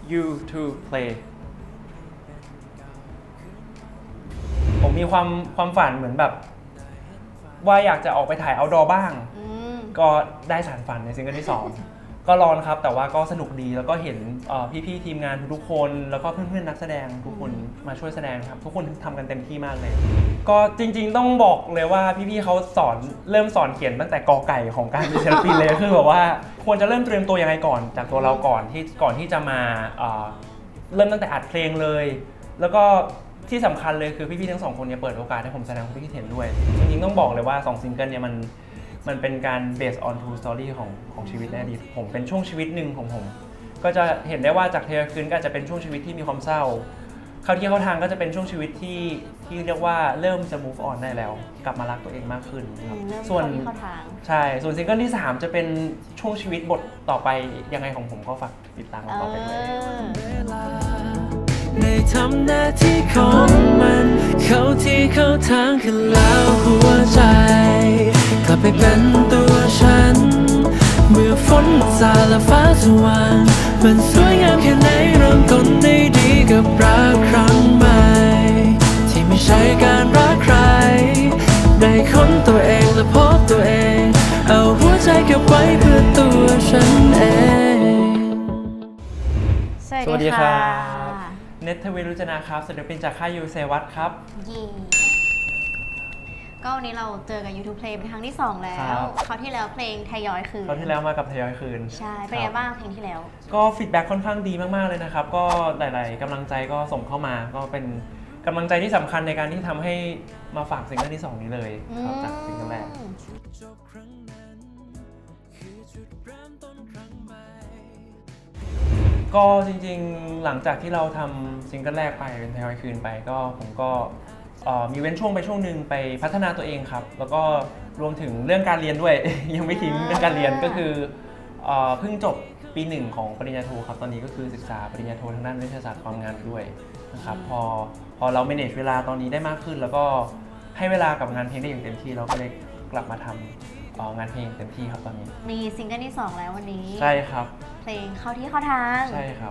you to play ผมมีความฝันเหมือนแบบว่าอยากจะออกไปถ่าย outdoor บ้างก็ได้สานฝันในซิงเกิลที่2ก็ร้อนครับแต่ว่าก็สนุกดีแล้วก็เห็นพี่ๆทีมงานทุกคนแล้วก็เพื่อนๆนักแสดงทุกคนมาช่วยแสดงครับทุกคนทำกันเต็มที่มากเลยก็จริงๆต้องบอกเลยว่าพี่ๆเขาเริ่มสอนเขียนตั้งแต่กอไก่ของการเป็นศิลปินเลยคือแบบว่าควรจะเริ่มเตรียมตัวยังไงก่อนจากตัวเราก่อนที่จะมาเริ่มตั้งแต่อัดเพลงเลยแล้วก็ที่สำคัญเลยคือพี่ๆทั้ง2คนเนี่ยเปิดโอกาสให้ผมแสดงความคิดเห็นด้วยจริงๆต้องบอกเลยว่า2ซิงเกิลเนี่ยมันเป็นการ based on true story ของชีวิตในอดีตผมเป็นช่วงชีวิตหนึ่งของผมก็จะเห็นได้ว่าจากเทยคืนก็อาจจะเป็นช่วงชีวิตที่มีความเศร้าเข้าที่เข้าทางก็จะเป็นช่วงชีวิตที่เรียกว่าเริ่มจะ move on ได้แล้วกลับมารักตัวเองมากขึ้นครับส่วนใช่ส่วนซิงเกิลที่3จะเป็นช่วงชีวิตบทต่อไปยังไงของผมก็ฝากติดตามต่อไปด้วยในทำหน้าที่ของมันเข้าที่เข้าทางขึ้นแล้วหัวใจกลับไปเป็นตัวฉันเมื่อฝนซาและฟ้าสว่างมันสวยงามแค่ไหนเริ่มต้นได้ดีกับรักครั้งใหม่ที่ไม่ใช่การรักใครได้ค้นตัวเองและพบตัวเองเอาหัวใจเก็บไว้เพื่อตัวฉันเองสวัสดีครับเนท ทวีรุจนาครับศิลปินจากค่ายยูเซวัตครับก็วันนี้เราเจอกับ YouTube Play เป็นครั้งที่2แล้วคราวที่แล้วเพลงทยอยคืนคราวที่แล้วมากับทยอยคืนใช่เป็นไงบ้างเพลงที่แล้วก็ฟีดแบ็กค่อนข้างดีมากๆเลยนะครับก็หลายๆกำลังใจก็ส่งเข้ามาก็เป็นกำลังใจที่สำคัญในการที่ทำให้มาฝากซิงเกิลที่2นี้เลยครับจากซิงเกิลแรกก็จริงๆหลังจากที่เราทำซิงเกิลแรกไปเป็นทยอยคืนไปก็ผมก็มีเว้นช่วงไปช่วงหนึ่งไปพัฒนาตัวเองครับแล้วก็รวมถึงเรื่องการเรียนด้วย ยังไม่ทิ้งเรื่องการเรียนก็คือเพิ่งจบปี1ของปริญญาโทครับตอนนี้ก็คือศึกษาปริญญาโททางด้านวิทยาศาสตร์ความงามด้วยนะครับพอเรา manage เวลาตอนนี้ได้มากขึ้นแล้วก็ให้เวลากับงานเพลงได้อย่างเต็มที่เราก็เลยกลับมาทำงานเพลงเต็มที่ครับตอนนี้มีซิงเกิลที่2แล้ววันนี้ใช่ครับเพลงเข้าที่เข้าทางใช่ครับ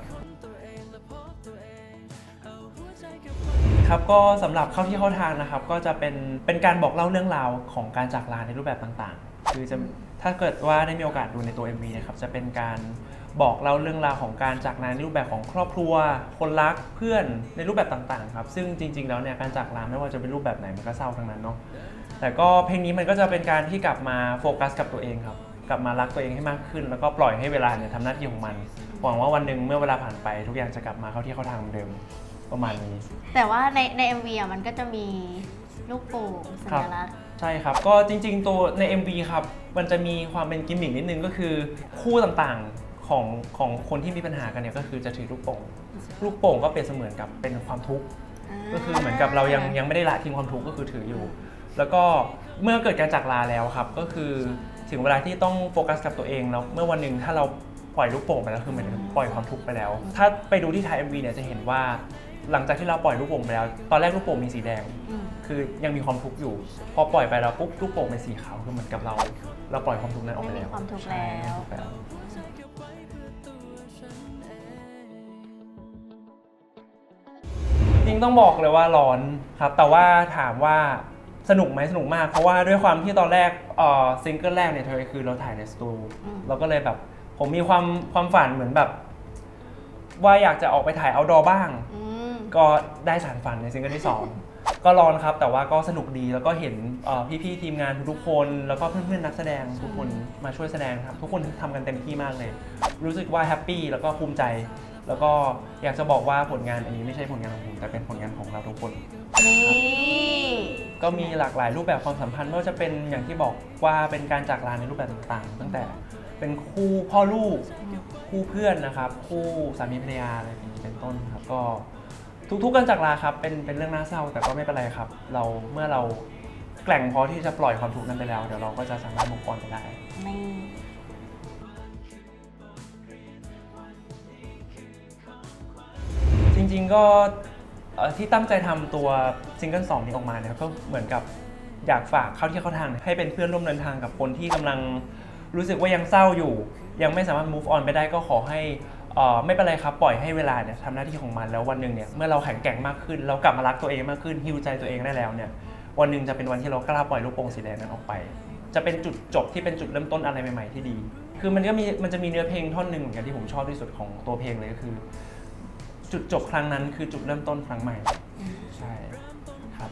ครับก็สำหรับเข้าที่เข้าทางนะครับก็จะเป็นการบอกเล่าเรื่องราวของการจากลาในรูปแบบต่างๆคือจะถ้าเกิดว่าได้มีโอกาสดูในตัว MV นะครับจะเป็นการบอกเล่าเรื่องราวของการจากลาในรูปแบบของครอบครัวคนรักเพื่อนในรูปแบบต่างๆครับซึ่งจริงๆแล้วเนี่ยการจากลาไม่ว่าจะเป็นรูปแบบไหนมันก็เศร้าทั้งนั้นเนาะแต่ก็เพลงนี้มันก็จะเป็นการที่กลับมาโฟกัสกับตัวเองครับกลับมารักตัวเองให้มากขึ้นแล้วก็ปล่อยให้เวลาเนี่ยทำหน้าที่ของมันหวังว่าวันหนึ่งเมื่อเวลาผ่านไปทุกอย่างจะกลับมาเข้าที่เข้าทางเหมือนเดิมประมาณนี้แต่ว่าใน MV อ่ะมันก็จะมีลูกโป่งสัญลักษณ์ใช่ครับก็จริงๆตัวใน MV ครับมันจะมีความเป็นกิมมิคนิดนึงก็คือคู่ต่างๆของคนที่มีปัญหากันเนี่ยก็คือจะถือลูกโป่งก็เป็นเสมือนกับเป็นความทุกข์ก็คือเหมือนกับเรายังไม่ได้ละทิ้งความทุกข์ก็คือถืออยู่แล้วก็เมื่อเกิดการจากลาแล้วครับก็คือถึงเวลาที่ต้องโฟกัสกับตัวเองแล้วเมื่อวันหนึ่งถ้าเราปล่อยลูกโป่งไปแล้วคือเหมือนปล่อยความทุกข์ไปแล้วถ้าไปดูที่ท้าย MV เนี่ยจะเห็นว่าหลังจากที่เราปล่อยลูกโป่งไปแล้วตอนแรกลูกโป่งมีสีแดงคือยังมีความทุกข์อยู่พอปล่อยไปแล้วปุ๊บลูกโป่งเป็นสีขาวคือเหมือนกับเราปล่อยความทุกข์นั้นออกไปแล้วไม่มีความทุกข์แล้วจริงต้องบอกเลยว่าร้อนครับแต่ว่าถามว่าสนุกไหมสนุกมากเพราะว่าด้วยความที่ตอนแรกซิงเกิลแรกเนี่ยคือเราถ่ายในสตูเราก็เลยแบบผมมีความฝันเหมือนแบบว่าอยากจะออกไปถ่าย outdoor บ้างก็ได้สานฝันในซิงเกิลที่2ก็ร้อนครับแต่ว่าก็สนุกดีแล้วก็เห็นพี่ๆทีมงานทุกคนแล้วก็เพื่อนๆนักแสดงทุกคนมาช่วยแสดงครับทุกคนทำกันเต็มที่มากเลยรู้สึกว่าแฮปปี้แล้วก็ภูมิใจแล้วก็อยากจะบอกว่าผลงานอันนี้ไม่ใช่ผลงานของผมแต่เป็นผลงานของเราทุกคนก็มีหลากหลายรูปแบบความสัมพันธ์ไม่ว่าจะเป็นอย่างที่บอกว่าเป็นการจากลาในรูปแบบต่างๆตั้งแต่เป็นคู่พ่อลูกคู่เพื่อนนะครับคู่สามีภรรยาอะไรอย่างนี้เป็นต้นครับก็ทุกการจากลาครับเป็นเรื่องน่าเศร้าแต่ก็ไม่เป็นไรครับเมื่อเราแกร่งพอที่จะปล่อยความทุกข์นั้นไปแล้วเดี๋ยวเราก็จะสามารถมุกออนไปได้จริงๆก็ที่ตั้งใจทำตัวซิงเกิล2นี้ออกมาเนี่ยก็เหมือนกับอยากฝากเข้าที่เข้าทางให้เป็นเพื่อนร่วมเดินทางกับคนที่กำลังรู้สึกว่ายังเศร้าอยู่ยังไม่สามารถ move on ไปได้ก็ขอให้ไม่เป็นไรครับปล่อยให้เวลาเนี่ยทำหน้าที่ของมันแล้ววันหนึ่งเนี่ยเมื่อเราแข็งแกร่งมากขึ้นเรากลับมารักตัวเองมากขึ้นฮีลใจตัวเองได้แล้วเนี่ยวันหนึ่งจะเป็นวันที่เรากล้าปล่อยลูกโป่งสีแดงนั้นออกไปจะเป็นจุดจบที่เป็นจุดเริ่มต้นอะไรใหม่ๆที่ดีคือมันจะมีเนื้อเพลงท่อนหนึ่งเหมือนกันที่ผมชอบที่สุดของตัวเพลงเลยก็คือจุดจบครั้งนั้นคือจุดเริ่มต้นครั้งใหม่ใช่ครับ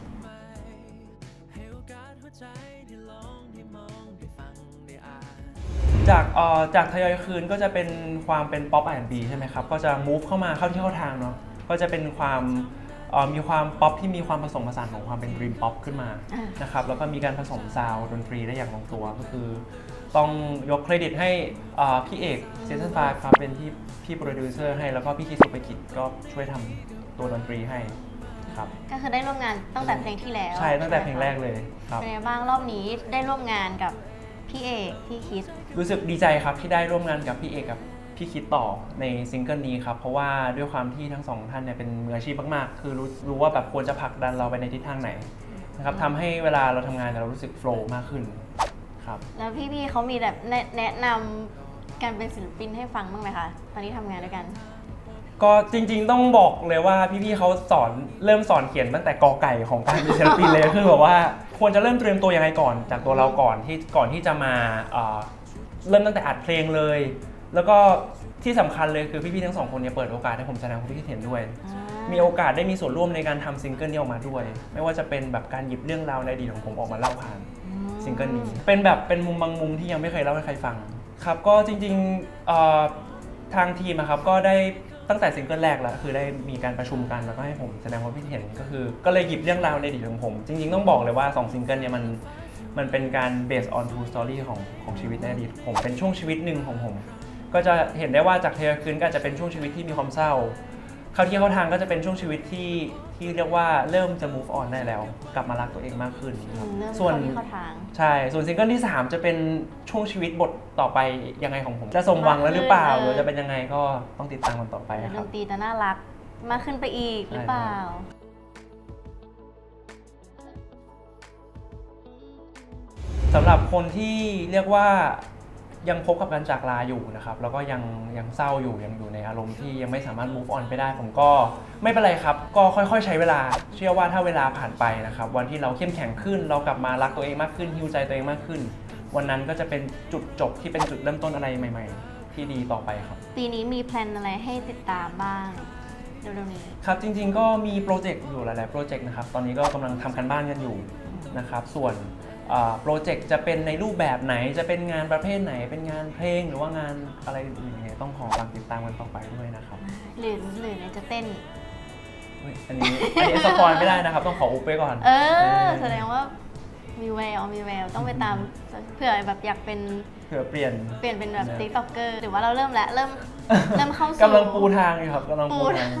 จากทยอยคืนก็จะเป็นความเป็นป๊อป R&B ใช่ไหมครับก็จะ move เข้ามาเข้าที่เข้าทางเนาะก็จะเป็นความมีความป๊อปที่มีความผสมผสานของความเป็นดรีมป๊อปขึ้นมานะครับแล้วก็มีการผสมซาวด์ดนตรีได้อย่างลงตัวก็คือต้องยกเครดิตให้พี่เอกซีซั่น5ครับเป็นพี่โปรดิวเซอร์ให้แล้วก็พี่คิดสุภกิจก็ช่วยทำตัวดนตรีให้ครับก็คือได้ร่วมงานตั้งแต่เพลงที่แล้วใช่ตั้งแต่เพลงแรกเลยครับเป็นไงบ้างรอบนี้ได้ร่วมงานกับพี่เอกพี่คิดรู้สึกดีใจครับที่ได้ร่วมงานกับพี่เอกกับพี่คิดต่อในซิงเกิลนี้ครับเพราะว่าด้วยความที่ทั้งสองท่านเนี่ยเป็นมืออาชีพมากๆคือรู้ว่าแบบควรจะผลักดันเราไปในทิศทางไหนนะครับทำให้เวลาเราทำงานเรารู้สึกโฟลว์มากขึ้นครับแล้วพี่ๆเขามีแบบแนะนำการเป็นศิลปินให้ฟังบ้างไหมคะตอนนี้ทำงานด้วยกันก็จริงๆต้องบอกเลยว่าพี่ๆเขาเริ่มสอนเขียนตั้งแต่กอไก่ของการเป็นศิลปินเลยคือแบบว่าควรจะเริ่มเตรียมตัวยังไงก่อนจากตัวเราก่อนที่จะมาเริ่มตั้งแต่อัดเพลงเลยแล้วก็ที่สำคัญเลยคือพี่ๆทั้งสองคนเนี่ยเปิดโอกาสให้ผมแสดงความคิดเห็นด้วยมีโอกาสได้มีส่วนร่วมในการทำซิงเกิลนี้ออกมาด้วยไม่ว่าจะเป็นแบบการหยิบเรื่องราวในอดีตของผมออกมาเล่าผ่านซิงเกิลนี้เป็นมุมบางมุมที่ยังไม่เคยเล่าให้ใครฟังครับก็จริงๆทางทีมครับก็ได้ตั้งแต่ซิงเกิลแรกแล้วคือได้มีการประชุมกันแล้วก็ให้ผมแสดงความคิดเห็นก็เลยหยิบเรื่องราวในอดีตของผมจริงๆต้องบอกเลยว่า2ซิงเกิลเนี่ยมันเป็นการ based on true story ของชีวิตในอดีตผมเป็นช่วงชีวิตหนึ่งของผมก็จะเห็นได้ว่าจากเทยคืนก็จะเป็นช่วงชีวิตที่มีความเศร้าเข้าที่เข้าทางก็จะเป็นช่วงชีวิตที่เรียกว่าเริ่มจะ move on ได้แล้วกลับมารักตัวเองมากขึ้นส่วนใช่ส่วนซิงเกิลที่3จะเป็นช่วงชีวิตบทต่อไปยังไงของผมจะสมหวังแล้วหรือเปล่าหรือจะเป็นยังไงก็ต้องติดตามกันต่อไปครับดนตรีจะน่ารักมากขึ้นไปอีกหรือเปล่าสำหรับคนที่เรียกว่ายังพบกับการจากลาอยู่นะครับแล้วก็ยังเศร้าอยู่ยังอยู่ในอารมณ์ที่ยังไม่สามารถ move on ไปได้ผมก็ไม่เป็นไรครับก็ค่อยๆใช้เวลาเชื่อว่าถ้าเวลาผ่านไปนะครับวันที่เราเข้มแข็งขึ้นเรากลับมารักตัวเองมากขึ้นฮีลใจตัวเองมากขึ้นวันนั้นก็จะเป็นจุดจบที่เป็นจุดเริ่มต้นอะไรใหม่ๆที่ดีต่อไปครับปีนี้มีแพลนอะไรให้ติดตามบ้างเร็วๆนี้ครับจริงๆก็มีโปรเจกต์อยู่หลายๆโปรเจกต์นะครับตอนนี้ก็กำลังทำกันบ้านกันอยู่นะครับส่วนโปรเจกต์จะเป็นในรูปแบบไหนจะเป็นงานประเภทไหนเป็นงานเพลงหรือว่างานอะไรอื่นเนี่ยต้องขอติดตามกันต่อไปด้วยนะครับหรือจะเต้นอันนี้สปอยไม่ได้นะครับต้องขออุบไว้ก่อนแสดงว่ามีแววต้องไปตามเผื่อแบบอยากเป็นเผื่อเปลี่ยนเป็นแบบติ๊กต็อกเกอร์หรือว่าเราเริ่มเข้าสู่กำลังปูทางอยู่ครับกำลังปูทาง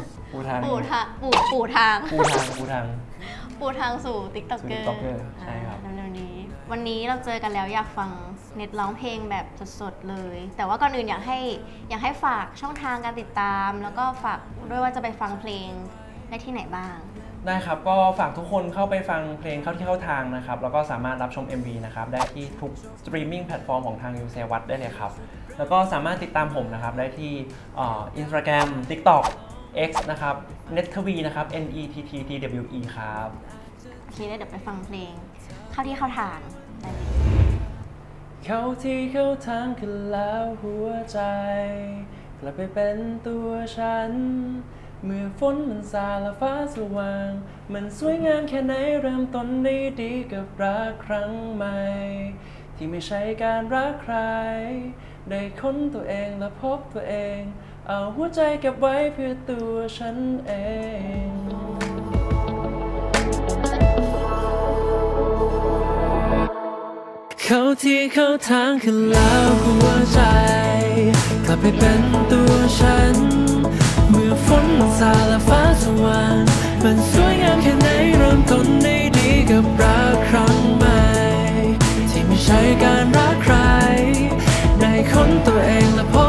สู่ติ๊กต็อกเกอร์ใช่ครับวันนี้เราเจอกันแล้วอยากฟังเน็ตร้องเพลงแบบสดๆเลยแต่ว่าก่อนอื่นอยากให้ฝากช่องทางการติดตามแล้วก็ฝากด้วยว่าจะไปฟังเพลงได้ที่ไหนบ้างได้ครับก็ฝากทุกคนเข้าไปฟังเพลงเข้าที่เข้าทางนะครับแล้วก็สามารถรับชม MV นะครับได้ที่ทุกสตรีมมิ่งแพลตฟอร์มของทางยูเซวัตได้เลยครับแล้วก็สามารถติดตามผมนะครับได้ที่Instagram TikTok X นะครับ nettwe นะครับ nettwe ครับโอเคได้เดี๋ยวไปฟังเพลงเข้าที่เข้าทางได้เลยเข้าที่เข้าทางกันแล้วหัวใจกลับไปเป็นตัวฉันเมื่อฝนมันซาและฟ้าสว่างมันสวยงามแค่ไหนเริ่มต้นได้ดีกับรักครั้งใหม่ที่ไม่ใช่การรักใครได้ค้นตัวเองและพบตัวเองเอาหัวใจเก็บไว้เพื่อตัวฉันเองเข้าที่เข้าทางขึ้นแล้วหัวใจกลับไปเป็นตัวฉันเมื่อฝนมันซาและฟ้าสว่างมันสวยงามแค่ไหนเริ่มต้นได้ดีกับรักครั้งใหม่ที่ไม่ใช่การรักใครได้ค้นตัวเองและพบ